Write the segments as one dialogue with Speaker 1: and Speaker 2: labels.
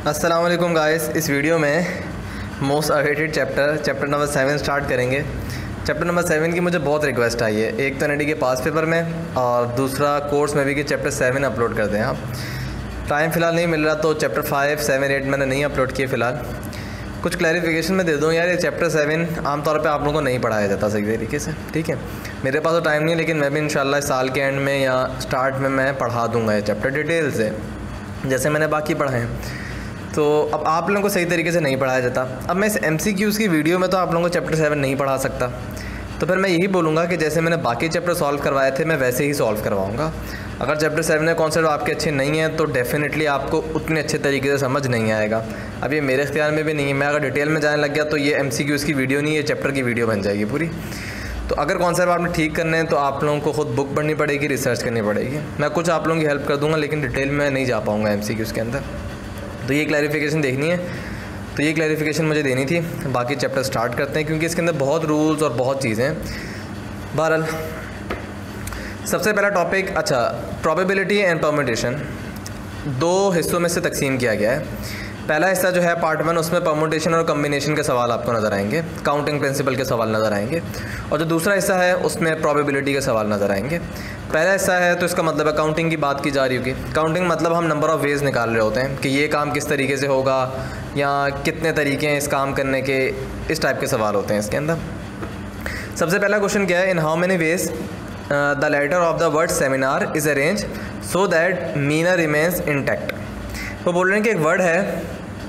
Speaker 1: अस्सलाम वालेकुम गाइस। इस वीडियो में most awaited chapter number 7 start करेंगे। चैप्टर नंबर 7 की मुझे बहुत रिक्वेस्ट आई है, एक तो NET के पास पेपर में और दूसरा कोर्स में भी कि चैप्टर 7 अपलोड कर दें आप। टाइम फ़िलहाल नहीं मिल रहा तो चैप्टर 5, 7, 8 मैंने नहीं अपलोड किए फ़िलहाल। कुछ क्लैरिफिकेशन मैं दे दूँ यार, ये चैप्टर 7 आमतौर पे आप लोगों को नहीं पढ़ाया जाता सही तरीके से, ठीक है। मेरे पास तो टाइम नहीं है, लेकिन मैं भी इंशाल्लाह साल के एंड में या स्टार्ट में मैं पढ़ा दूँगा ये चैप्टर डिटेल से, जैसे मैंने बाकी पढ़ाए हैं। तो अब आप लोगों को सही तरीके से नहीं पढ़ाया जाता। अब मैं इस MCQs की वीडियो में तो आप लोगों को चैप्टर 7 नहीं पढ़ा सकता, तो फिर मैं यही बोलूँगा कि जैसे मैंने बाकी चैप्टर सॉल्व करवाए थे मैं वैसे ही सॉल्व करवाऊँगा। अगर चैप्टर 7 में कॉन्सेप्ट आपके अच्छे नहीं हैं तो डेफिनेटली आपको उतने अच्छे तरीके से समझ नहीं आएगा। अब ये मेरे ख्याल में भी नहीं है, मैं अगर डिटेल में जाने लग गया तो ये MCQs की वीडियो नहीं, ये चैप्टर की वीडियो बन जाएगी पूरी। तो अगर कॉन्सेप्ट आपने ठीक करने हैं तो आप लोगों को खुद बुक पढ़नी पड़ेगी, रिसर्च करनी पड़ेगी। मैं कुछ आप लोगों की हेल्प कर दूँगा, लेकिन डिटेल में नहीं जा पाऊँगा MCQs के अंदर। तो ये क्लैरिफिकेशन देखनी है, तो ये क्लैरिफिकेशन मुझे देनी थी। बाकी चैप्टर स्टार्ट करते हैं क्योंकि इसके अंदर बहुत रूल्स और बहुत चीज़ें हैं। बहरहाल सबसे पहला टॉपिक, अच्छा, प्रोबेबिलिटी एंड परम्यूटेशन दो हिस्सों में से तकसीम किया गया है। पहला हिस्सा जो है पार्ट 1, उसमें परम्यूटेशन और कम्बिनेशन के सवाल आपको नज़र आएंगे, काउंटिंग प्रिंसिपल के सवाल नज़र आएंगे, और जो दूसरा हिस्सा है उसमें प्रोबेबिलिटी के सवाल नज़र आएंगे। पहला हिस्सा है तो इसका मतलब है काउंटिंग की बात की जा रही होगी। काउंटिंग मतलब हम नंबर ऑफ़ वेज़ निकाल रहे होते हैं कि ये काम किस तरीके से होगा या कितने तरीके हैं इस काम करने के, इस टाइप के सवाल होते हैं इसके अंदर। सबसे पहला क्वेश्चन क्या है, in how many ways the letter of the word seminar is arrange so that minar remains intact. वो बोल रहे हैं कि एक वर्ड है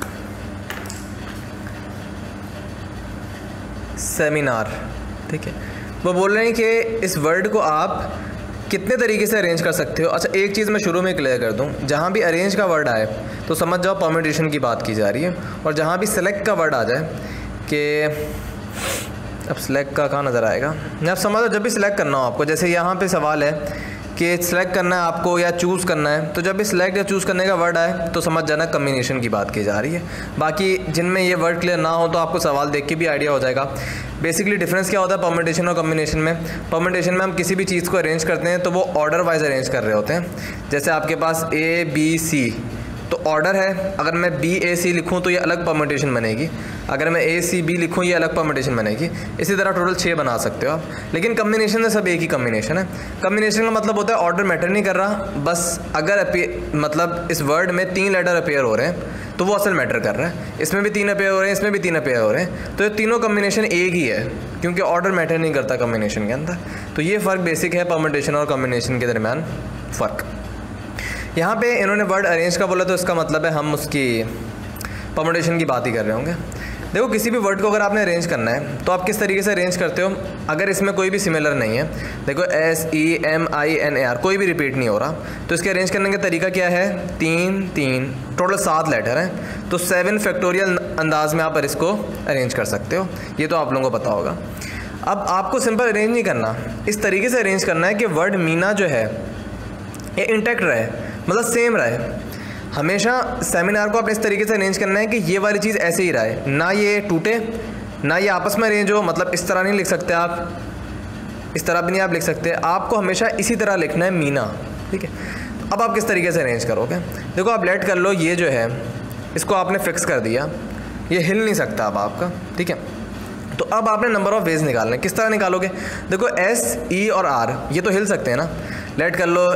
Speaker 1: सेमिनार, ठीक है। वो बोल रहे हैं कि इस वर्ड को आप कितने तरीके से अरेंज कर सकते हो। अच्छा, एक चीज़ मैं शुरू में क्लियर कर दूं, जहाँ भी अरेंज का वर्ड आए तो समझ जाओ परम्यूटेशन की बात की जा रही है, और जहाँ भी सेलेक्ट का वर्ड आ जाए कि अब सेलेक्ट का कहाँ नज़र आएगा, आप समझ लो जब भी सिलेक्ट करना हो आपको, जैसे यहाँ पे सवाल है कि सिलेक्ट करना है आपको या चूज़ करना है, तो जब भी सिलेक्ट या चूज़ करने का वर्ड आए तो समझ जाना कम्बिनेशन की बात की जा रही है। बाकी जिनमें ये वर्ड क्लियर ना हो तो आपको सवाल देख के भी आइडिया हो जाएगा। बेसिकली डिफरेंस क्या होता है परम्यूटेशन और कम्बिनेशन में। परम्यूटेशन में हम किसी भी चीज़ को अरेंज करते हैं तो वो ऑर्डर वाइज अरेंज कर रहे होते हैं। जैसे आपके पास A-B-C तो ऑर्डर है, अगर मैं B-A-C लिखूँ तो ये अलग परम्यूटेशन बनेगी, अगर मैं A-C-B लिखूँ ये अलग परम्यूटेशन बनेगी। इसी तरह टोटल 6 बना सकते हो आप, लेकिन कम्बिनेशन में सब एक ही कम्बिनेशन है। कम्बिनेशन का मतलब होता है ऑर्डर मैटर नहीं कर रहा, बस अगर मतलब इस वर्ड में 3 लेटर अपेयर हो रहे हैं तो वो असल मैटर कर रहा है। इसमें भी 3 अपेयर हो रहे हैं, इसमें भी 3 अपेयर हो रहे हैं, तो ये तीनों कम्बिनेशन एक ही है क्योंकि ऑर्डर मैटर नहीं करता कम्बिनेशन के अंदर। तो ये फ़र्क बेसिक है परम्यूटेशन और कम्बिनेशन के दरमियान फ़र्क। यहाँ पे इन्होंने वर्ड अरेंज का बोला तो इसका मतलब है हम उसकी परम्यूटेशन की बात ही कर रहे होंगे। देखो, किसी भी वर्ड को अगर आपने अरेंज करना है तो आप किस तरीके से अरेंज करते हो, अगर इसमें कोई भी सिमिलर नहीं है, देखो SEMINAR कोई भी रिपीट नहीं हो रहा, तो इसके अरेंज करने का तरीका क्या है, 3 3 टोटल 7 लेटर हैं, तो 7 फैक्टोरियल अंदाज में आप इसको अरेंज कर सकते हो। ये तो आप लोगों को पता होगा। अब आपको सिंपल अरेंज नहीं करना, इस तरीके से अरेंज करना है कि वर्ड मीना जो है ये इंटैक्ट रहे, मतलब सेम रहे। हमेशा सेमिनार को आपने इस तरीके से अरेंज करना है कि ये वाली चीज़ ऐसे ही रहे, ना ये टूटे ना ये आपस में अरेंज हो। मतलब इस तरह नहीं लिख सकते आप, इस तरह भी नहीं आप लिख सकते, आपको हमेशा इसी तरह लिखना है मीना, ठीक है। अब आप किस तरीके से अरेंज करोगे, देखो आप लेट कर लो, ये जो है इसको आपने फिक्स कर दिया, ये हिल नहीं सकता अब आपका, ठीक है। तो अब आपने नंबर ऑफ़ वेज निकालना है। किस तरह निकालोगे, देखो S, E और R ये तो हिल सकते हैं ना, लेट कर लो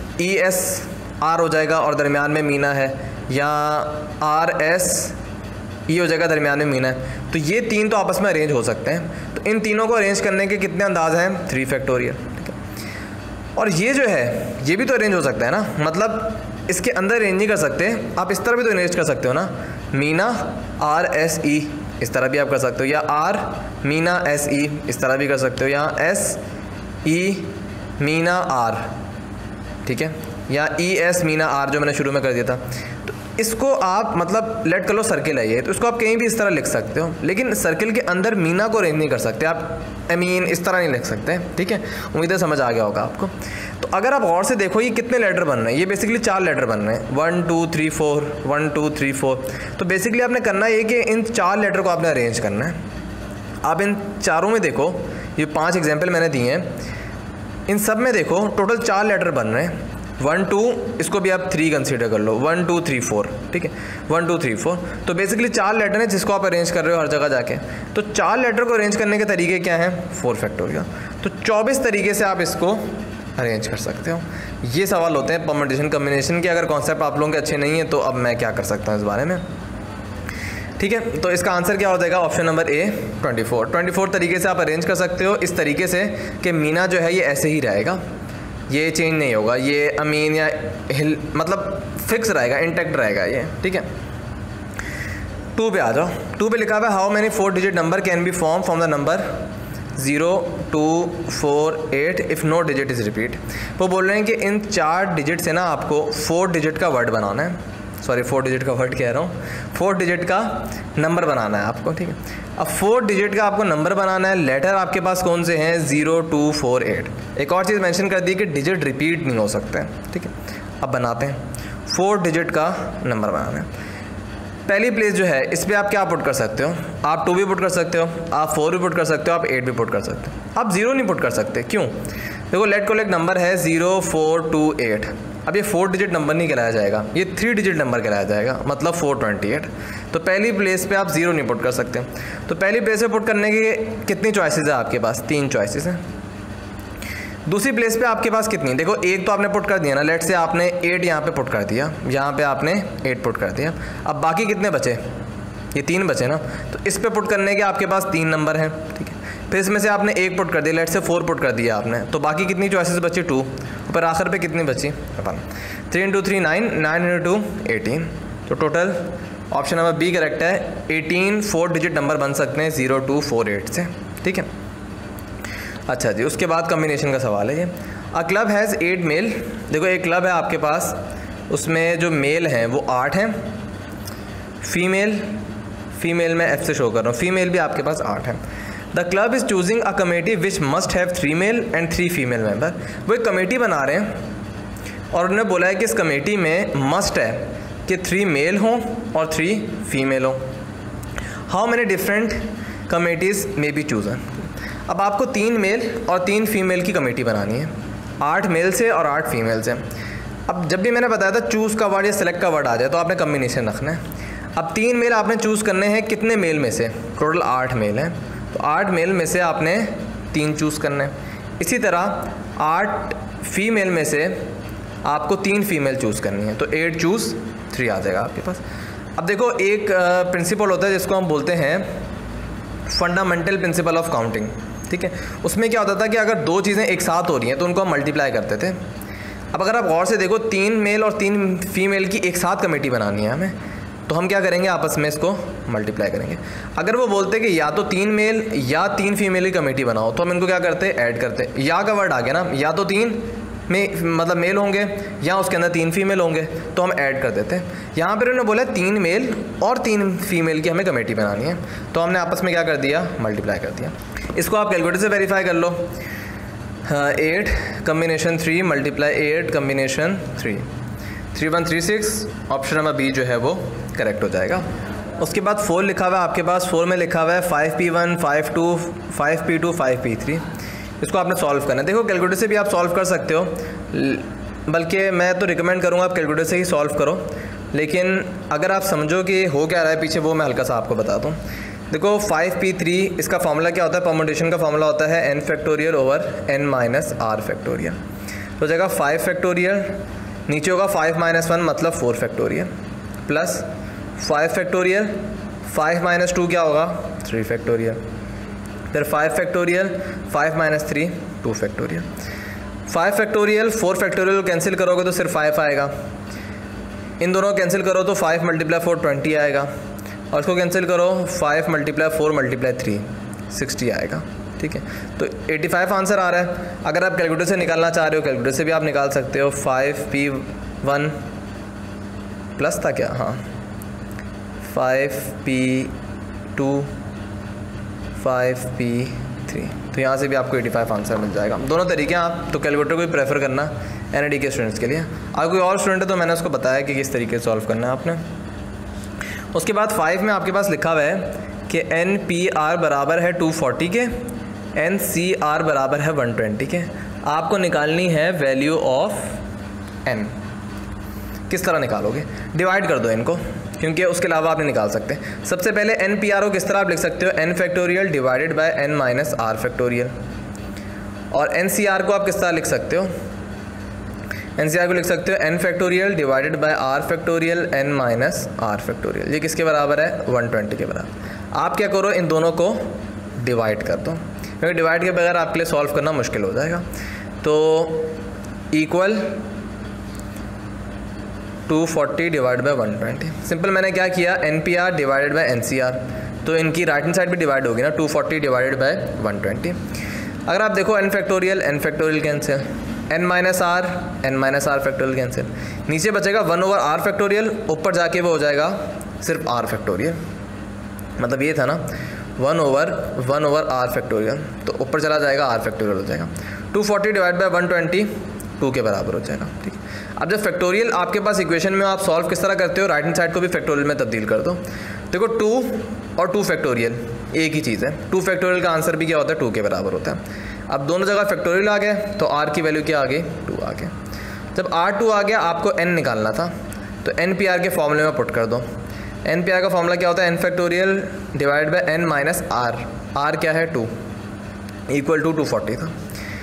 Speaker 1: ESR हो जाएगा और दरमियान में मीना है, या RSE हो जाएगा दरमियान में मीना है। तो ये 3 तो आपस में अरेंज हो सकते हैं। तो इन तीनों को अरेंज करने के कितने अंदाज हैं, 3 फैक्टोरियल, ठीक है। और ये जो है ये भी तो अरेंज हो सकता है ना, मतलब इसके अंदर अरेंज नहीं कर सकते, आप इस तरह भी तो अरेंज कर सकते हो ना, मीना RSE इस तरह भी आप कर सकते हो, या R मीना SE इस तरह भी कर सकते हो, या SE मीना R, ठीक है, या ES मीना R जो मैंने शुरू में कर दिया था। तो इसको आप मतलब लेट कर लो सर्किल है ये, तो इसको आप कहीं भी इस तरह लिख सकते हो, लेकिन सर्किल के अंदर मीना को अरेंज नहीं कर सकते आप, मीन इस तरह नहीं लिख सकते, ठीक है। उम्मीद है समझ आ गया होगा आपको। तो अगर आप गौर से देखो ये कितने लेटर बन रहे हैं, ये बेसिकली 4 लेटर बन रहे हैं, 1 2 3 4 1 2 3 4। तो बेसिकली आपने करना ये कि इन 4 लेटर को आपने अरेंज करना है। आप इन चारों में देखो, ये 5 एग्जाम्पल मैंने दिए हैं, इन सब में देखो टोटल 4 लेटर बन रहे हैं। 1 2, इसको भी आप 3 कंसीडर कर लो, 1 2 3 4, ठीक है, 1 2 3 4। तो बेसिकली 4 लेटर हैं जिसको आप अरेंज कर रहे हो हर जगह जाके। तो 4 लेटर को अरेंज करने के तरीके क्या हैं? 4 फैक्टोरियल। तो 24 तरीके से आप इसको अरेंज कर सकते हो। ये सवाल होते हैं परम्यूटेशन कम्बिनेशन के। अगर कॉन्सेप्ट आप लोगों के अच्छे नहीं है तो अब मैं क्या कर सकता हूँ इस बारे में, ठीक है। तो इसका आंसर क्या हो जाएगा? ऑप्शन नंबर ए 24 तरीके से आप अरेंज कर सकते हो, इस तरीके से कि मीना जो है ये ऐसे ही रहेगा, ये चेंज नहीं होगा, ये अमीन या हिल मतलब फिक्स रहेगा, इंटैक्ट रहेगा ये, ठीक है। 2 पे आ जाओ। 2 पे लिखा हुआ है how many 4 digit number can be form from the number 0 2 4 8 if no digit is repeat. वो बोल रहे हैं कि इन 4 डिजिट से ना आपको 4 डिजिट का वर्ड बनाना है, सॉरी 4 डिजिट का वर्ड कह रहा हूँ, 4 डिजिट का नंबर बनाना है आपको, ठीक है। अब 4 डिजिट का आपको नंबर बनाना है, लेटर आपके पास कौन से हैं? 0 2 4 8। एक और चीज़ मेंशन कर दी कि डिजिट रिपीट नहीं हो सकते हैं, ठीक है। अब बनाते हैं, 4 डिजिट का नंबर बनाना है। पहली प्लेस जो है इस पर आप क्या पुट कर सकते हो? आप 2 भी पुट कर सकते हो, आप 4 भी पुट कर सकते हो, आप 8 भी पुट कर सकते हो। आप 0 नहीं पुट कर सकते, क्यों? देखो लेट को लेट नंबर है 0 4 2 8। अब ये 4 डिजिट नंबर नहीं कहलाया जाएगा, ये 3 डिजिट नंबर कहलाया जाएगा, मतलब 428। तो पहली प्लेस पे आप 0 नहीं पुट कर सकते। तो पहली प्लेस पे पुट करने की कितनी चॉइसेस है आपके पास? 3 चॉइसेस हैं। दूसरी प्लेस पे आपके पास कितनी? देखो एक तो आपने पुट कर दिया ना, लेट से आपने 8 यहाँ पे पुट कर दिया, यहाँ पे आपने 8 पुट कर दिया। अब बाकी कितने बचे? ये 3 बचे ना, तो इस पे पुट करने के आपके पास 3 नंबर हैं, ठीक है। फिर इसमें से आपने 1 पुट कर दिया, लेट से 4 पुट कर दिया आपने, तो बाकी कितनी चॉइसेस बची? 2। पर आखिर पे कितनी बची? 3 × 3 9, 9 × 2 18। तो total option number B correct है। 18 4 डिजिट नंबर बन सकते हैं 0 2 4 8 से, ठीक है। अच्छा जी, उसके बाद कम्बिनेशन का सवाल है ये। A club has 8 male. देखो एक क्लब है आपके पास, उसमें जो मेल हैं वो 8 हैं, फीमेल मैं F से शो कर रहा हूँ, फीमेल भी आपके पास 8 है। The club is choosing a committee which must have 3 male and 3 female member. वो एक कमेटी बना रहे हैं और उन्होंने बोला है कि इस कमेटी में मस्ट है कि 3 मेल हों और 3 फीमेल हों। How many different committees may be chosen. अब आपको 3 मेल और 3 फीमेल की कमेटी बनानी है, 8 मेल से और 8 फीमेल से। अब जब भी मैंने बताया था चूज़ का वर्ड या सेलेक्ट का वर्ड आ जाए तो आपने कम्बिनेशन रखना है। अब 3 मेल आपने चूज़ करने हैं, कितने मेल में से? टोटल 8 मेल हैं, तो 8 मेल में से आपने 3 चूज़ करना है। इसी तरह 8 फीमेल में से आपको 3 फीमेल चूज़ करनी है, तो 8 चूज़ 3 आ जाएगा आपके पास। अब देखो एक प्रिंसिपल होता है जिसको हम बोलते हैं फंडामेंटल प्रिंसिपल ऑफ काउंटिंग, ठीक है। उसमें क्या होता था कि अगर 2 चीज़ें एक साथ हो रही हैं तो उनको हम मल्टीप्लाई करते थे। अब अगर आप गौर से देखो 3 मेल और 3 फीमेल की एक साथ कमेटी बनानी है हमें, तो हम क्या करेंगे? आपस में इसको मल्टीप्लाई करेंगे। अगर वो बोलते कि या तो 3 मेल या 3 फीमेल की कमेटी बनाओ, तो हम इनको क्या करते? ऐड करते। या का वर्ड आ गया ना, या तो 3 में मतलब मेल होंगे या उसके अंदर 3 फीमेल होंगे, तो हम ऐड कर देते हैं। यहाँ पर उन्होंने बोला 3 मेल और 3 फीमेल की हमें कमेटी बनानी है, तो हमने आपस में क्या कर दिया? मल्टीप्लाई कर दिया। इसको आप कैलकुलेटर से वेरीफाई कर लो। 8 combination 3 multiply 8 combination 3, 3136। Option number B जो है वो करेक्ट हो जाएगा। उसके बाद 4 लिखा हुआ है आपके पास, 4 में लिखा हुआ है 5p1 5p2 5p2 5p3। इसको आपने सॉल्व करना है। देखो कैलकुलेटर से भी आप सॉल्व कर सकते हो, बल्कि मैं तो रिकमेंड करूँगा आप कैलकुलेटर से ही सॉल्व करो, लेकिन अगर आप समझो कि हो क्या रहा है पीछे, वो मैं हल्का सा आपको बता दूँ। देखो 5p3 इसका फॉर्मूला क्या होता है? परम्यूटेशन का फॉर्मूला होता है n factorial over n minus r factorial. तो जाएगा 5 फैक्टोरियल, नीचे होगा 5 - 1 मतलब 4 फैक्टोरियल, प्लस 5 फैक्टोरियल 5 - 2 क्या होगा? 3 फैक्टोरियल, फिर 5 factorial 5 - 3 2 factorial. 5 factorial 4 factorial cancel करोगे तो सिर्फ 5 आएगा, इन दोनों कैंसिल करो तो 5 × 4 20 आएगा, और इसको कैंसिल करो 5 × 4 × 3 60 आएगा, ठीक है। तो 85 आंसर आ रहा है। अगर आप कैलकुलेटर से निकालना चाह रहे हो कैलकुलेटर से भी आप निकाल सकते हो। 5p1 प्लस था क्या? हाँ 5p2 5p3, तो यहाँ से भी आपको 85 आंसर मिल जाएगा। दोनों तरीके हैं, आप तो कैलकुलेटर को ही प्रेफर करना एनआईडी के स्टूडेंट्स के लिए। अगर कोई और स्टूडेंट है तो मैंने उसको बताया कि किस तरीके से सॉल्व करना है आपने। उसके बाद 5 में आपके पास लिखा हुआ है कि NPR बराबर है 240 के, NCR बराबर है 120 के। आपको निकालनी है वैल्यू ऑफ n। किस तरह निकालोगे? डिवाइड कर दो इनको, क्योंकि उसके अलावा आप नहीं निकाल सकते। सबसे पहले NPR को किस तरह आप लिख सकते हो? n factorial divided by n minus r factorial. और NCR को आप किस तरह लिख सकते हो? NCR को लिख सकते हो n factorial divided by r factorial n minus r factorial. ये किसके बराबर है? 120 के बराबर। आप क्या करो, इन दोनों को डिवाइड कर दो, क्योंकि डिवाइड के बगैर आपके लिए सॉल्व करना मुश्किल हो जाएगा। तो इक्वल 240 डिवाइड बाय 120। सिंपल मैंने क्या किया, NPR डिवाइडेड बाय NCR, तो इनकी राइट हैंड साइड भी डिवाइड होगी ना, 240 डिवाइडेड बाय 120। अगर आप देखो n factorial cancel, n minus R factorial cancel, नीचे बचेगा 1/r फैक्टोरियल, ऊपर जाके वो हो जाएगा सिर्फ r फैक्टोरियल। मतलब ये था ना 1/r फैक्टोरियल, तो ऊपर चला जाएगा r फैक्टोरियल हो जाएगा। 240 डिवाइड बाय 120 2 के बराबर हो जाएगा। ठीक है, अब जब फैक्टोरियल आपके पास इक्वेशन में, आप सॉल्व किस तरह करते हो? राइट हैंड साइड को भी फैक्टोरियल में तब्दील कर दो। देखो 2 और 2 फैक्टोरियल एक ही चीज़ है। 2 फैक्टोरियल का आंसर भी क्या होता है? 2 के बराबर होता है। अब दोनों जगह फैक्टोरियल आ गए, तो r की वैल्यू क्या आ गई? 2 आ गया। जब r2 आ गया, आपको n निकालना था, तो NPR के फॉर्मूले में पुट कर दो। NPR का फॉर्मूला क्या होता है? n factorial divide by n minus r क्या है? 2 इक्वल टू 240 था।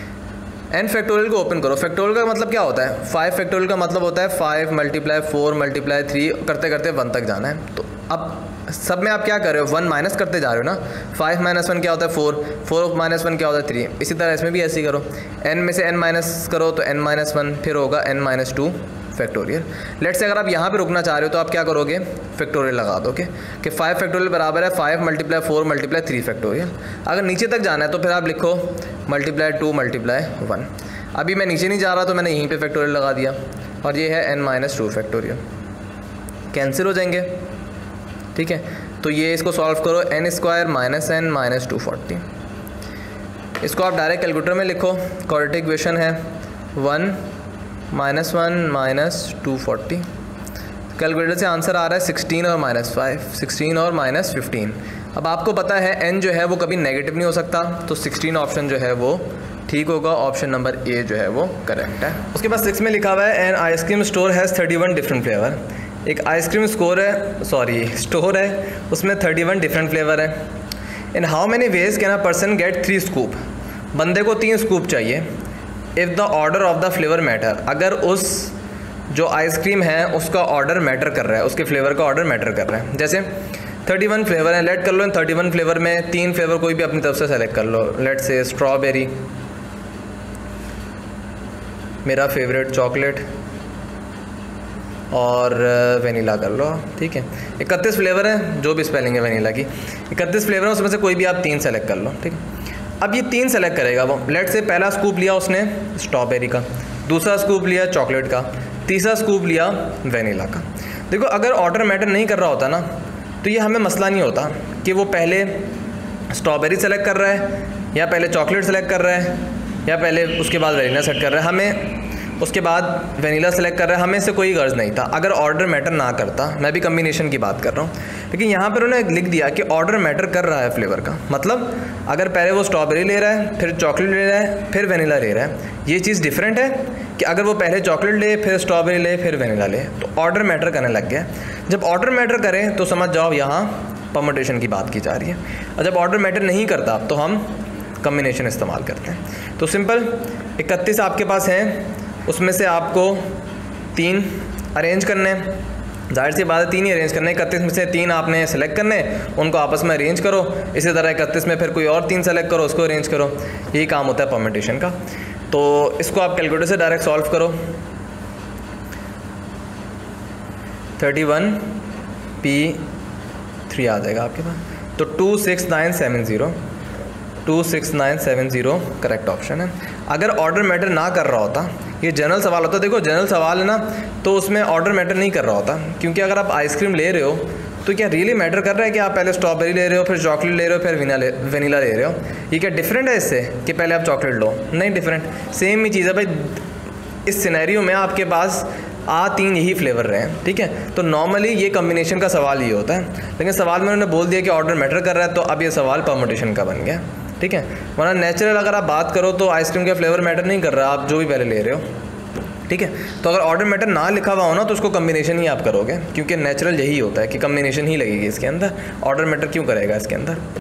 Speaker 1: n फैक्टोरियल को ओपन करो। फैक्टोरियल का मतलब क्या होता है? 5 फैक्टोरियल का मतलब होता है 5 मल्टीप्लाई 4 मल्टीप्लाई 3 करते करते 1 तक जाना है। तो अब सब में आप क्या कर रहे हो? 1 माइनस करते जा रहे हो ना। 5 माइनस 1 क्या होता है? 4 माइनस 1 क्या होता है? 3। इसी तरह इसमें भी ऐसे ही करो, n में से n माइनस करो तो n माइनस 1, फिर होगा n माइनस 2 फैक्टोरियल। लेट से अगर आप यहाँ पे रुकना चाह रहे हो तो आप क्या करोगे? फैक्टोरियल लगा दोगे कि 5 फैक्टोरियल बराबर है 5 मल्टीप्लाई 4 मल्टीप्लाई 3 फैक्टोरियल। अगर नीचे तक जाना है तो फिर आप लिखो मल्टीप्लाई 2 मल्टीप्लाई 1। अभी मैं नीचे नहीं जा रहा तो मैंने यहीं पे फैक्टोरियल लगा दिया, और ये है n माइनस 2 फैक्टोरियल। कैंसिल हो जाएंगे। ठीक है, तो ये इसको सॉल्व करो, n square minus n minus 240। इसको आप डायरेक्ट कैलकुलेटर में लिखो। क्वाड्रेटिक इक्वेशन है 1 माइनस 1 माइनस 240। कैलकुलेटर से आंसर आ रहा है 16 और माइनस 5, 16 और माइनस 15। अब आपको पता है n जो है वो कभी नेगेटिव नहीं हो सकता, तो 16 ऑप्शन जो है वो ठीक होगा। ऑप्शन नंबर ए जो है वो करेक्ट है। उसके बाद 6 में लिखा हुआ है an ice cream store has 31 different flavour. एक आइसक्रीम स्टोर है, उसमें 31 डिफरेंट फ्लेवर है। In how many ways can a person get 3 scoop? बंदे को 3 स्कूप चाहिए। If the order of the flavour matter, अगर उस जो आइसक्रीम है उसका ऑर्डर मैटर कर रहा है, उसके फ्लेवर का ऑर्डर मैटर कर रहा है। जैसे 31 फ्लेवर है, लेट कर लो इन 31 फ्लेवर में 3 फ्लेवर कोई भी अपनी तरफ से सेलेक्ट कर लो। लेट से स्ट्रॉबेरी, मेरा फेवरेट चॉकलेट, और वेनीला कर लो। ठीक है, 31 फ्लेवर है, जो भी स्पेलिंग है वेनीला की, 31 फ्लेवर है, उसमें से कोई भी आप 3 सेलेक्ट कर लो। ठीक है, अब ये 3 सेलेक्ट करेगा वो। लेट से पहला स्कूप लिया उसने स्ट्रॉबेरी का, दूसरा स्कूप लिया चॉकलेट का, तीसरा स्कूप लिया वेनीला का। देखो अगर ऑर्डर मैटर नहीं कर रहा होता ना, तो ये हमें मसला नहीं होता कि वो पहले स्ट्रॉबेरी सेलेक्ट कर रहा है, या पहले चॉकलेट सेलेक्ट कर रहा है, या पहले उसके बाद वेनीला सेलेक्ट कर रहा है, हमें उसके बाद वेनीला सेलेक्ट कर रहा है, हमें इससे कोई गर्ज नहीं था अगर ऑर्डर मैटर ना करता। मैं भी कम्बिनेशन की बात कर रहा हूँ, लेकिन यहाँ पर उन्होंने लिख दिया कि ऑर्डर मैटर कर रहा है फ्लेवर का। मतलब अगर पहले वो स्ट्रॉबेरी ले रहा है, फिर चॉकलेट ले रहा है, फिर वेनीला ले रहा है, ये चीज़ डिफरेंट है कि अगर वो पहले चॉकलेट ले, फिर स्ट्रॉबेरी ले, फिर वेनीला ले, तो ऑर्डर मैटर करने लग गया। जब ऑर्डर मैटर करे तो समझ जाओ यहाँ परमुटेशन की बात की जा रही है, और जब ऑर्डर मैटर नहीं करता तो हम कम्बिनेशन इस्तेमाल करते हैं। तो सिंपल 31 आपके पास हैं, उसमें से आपको 3 अरेंज करने हैं। जाहिर सी बात है 3 ही अरेंज करने हैं। 31 में से 3 आपने सेलेक्ट करने, उनको आपस में अरेंज करो। इसी तरह 31 में फिर कोई और 3 सेलेक्ट करो, उसको अरेंज करो। यही काम होता है परम्यूटेशन का। तो इसको आप कैलकुलेटर से डायरेक्ट सॉल्व करो। 31 P3 आ जाएगा आपके पास। तो 26970 करेक्ट ऑप्शन है। अगर ऑर्डर मैटर ना कर रहा होता, ये जनरल सवाल होता, देखो जनरल सवाल है ना, तो उसमें ऑर्डर मैटर नहीं कर रहा होता, क्योंकि अगर आप आइसक्रीम ले रहे हो तो क्या रियली मैटर कर रहा है कि आप पहले स्ट्रॉबेरी ले रहे हो, फिर चॉकलेट ले रहे हो, फिर वेनीला ले रहे हो? ये क्या डिफरेंट है इससे कि पहले आप चॉकलेट लो? नहीं डिफरेंट, सेम ही चीज़ है भाई। इस सिनेरियो में आपके पास 3 यही फ्लेवर रहे हैं। ठीक है, तो नॉर्मली ये कम्बिनेशन का सवाल ये होता है, लेकिन सवाल में उन्होंने बोल दिया कि ऑर्डर मैटर कर रहा है, तो अब ये सवाल परम्यूटेशन का बन गया। ठीक है, वरना नेचुरल अगर आप बात करो तो आइसक्रीम का फ्लेवर मैटर नहीं कर रहा, आप जो भी पहले ले रहे हो। ठीक है। तो अगर ऑर्डर मैटर ना लिखा हुआ हो ना तो उसको कम्बिनेशन ही आप करोगे, क्योंकि नेचुरल यही होता है कि कम्बिनेशन ही लगेगी इसके अंदर, ऑर्डर मैटर क्यों करेगा इसके अंदर।